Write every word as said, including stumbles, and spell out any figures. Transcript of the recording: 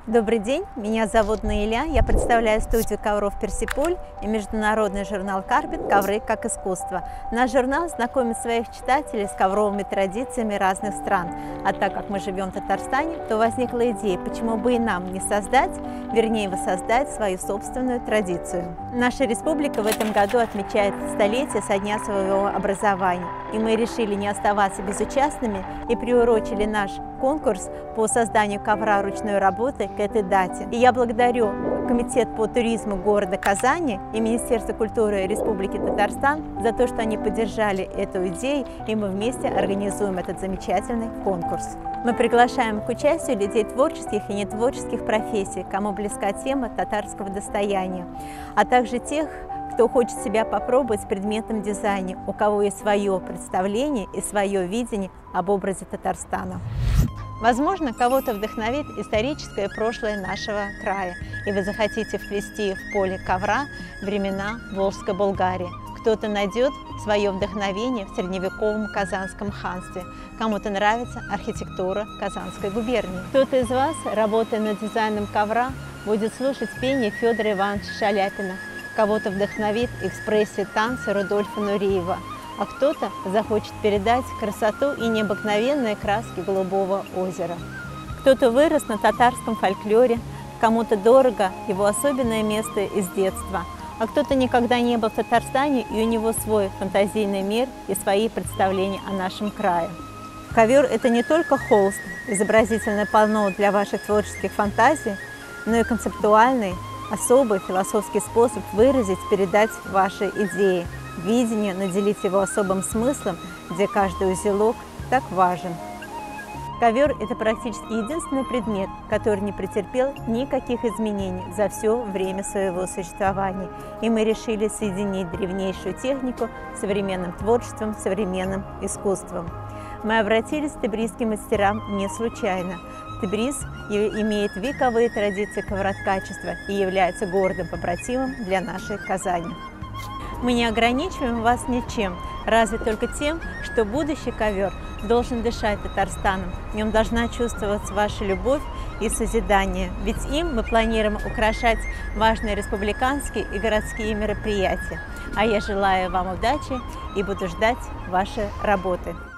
Добрый день, меня зовут Наиля, я представляю студию ковров «Персиполь» и международный журнал «Карпет. Ковры как искусство». Наш журнал знакомит своих читателей с ковровыми традициями разных стран. А так как мы живем в Татарстане, то возникла идея, почему бы и нам не создать, вернее воссоздать свою собственную традицию. Наша республика в этом году отмечает столетие со дня своего образования. И мы решили не оставаться безучастными и приурочили наш конкурс по созданию ковра ручной работы к этой дате. И я благодарю Комитет по туризму города Казани и Министерство культуры Республики Татарстан за то, что они поддержали эту идею, и мы вместе организуем этот замечательный конкурс. Мы приглашаем к участию людей творческих и нетворческих профессий, кому близка тема татарского достояния, а также тех, кто хочет себя попробовать в предметном дизайне, у кого есть свое представление и свое видение об образе Татарстана. Возможно, кого-то вдохновит историческое прошлое нашего края, и вы захотите вплести в поле ковра времена Волжской Болгарии. Кто-то найдет свое вдохновение в средневековом Казанском ханстве, кому-то нравится архитектура Казанской губернии. Кто-то из вас, работая над дизайном ковра, будет слушать пение Федора Ивановича Шаляпина, кого-то вдохновит экспрессия танца Рудольфа Нуриева, а кто-то захочет передать красоту и необыкновенные краски Голубого озера. Кто-то вырос на татарском фольклоре, кому-то дорого его особенное место из детства, а кто-то никогда не был в Татарстане, и у него свой фантазийный мир и свои представления о нашем крае. Ковер – это не только холст, изобразительное полотно для ваших творческих фантазий, но и концептуальный, особый философский способ выразить, передать ваши идеи, видение, наделить его особым смыслом, где каждый узелок так важен. Ковер – это практически единственный предмет, который не претерпел никаких изменений за все время своего существования. И мы решили соединить древнейшую технику с современным творчеством, современным искусством. Мы обратились к тебризским мастерам не случайно. Тебриз имеет вековые традиции ковроткачества и является городом побратимом для нашей Казани. Мы не ограничиваем вас ничем, разве только тем, что будущий ковер должен дышать Татарстаном. В нем должна чувствоваться ваша любовь и созидание, ведь им мы планируем украшать важные республиканские и городские мероприятия. А я желаю вам удачи и буду ждать ваши работы.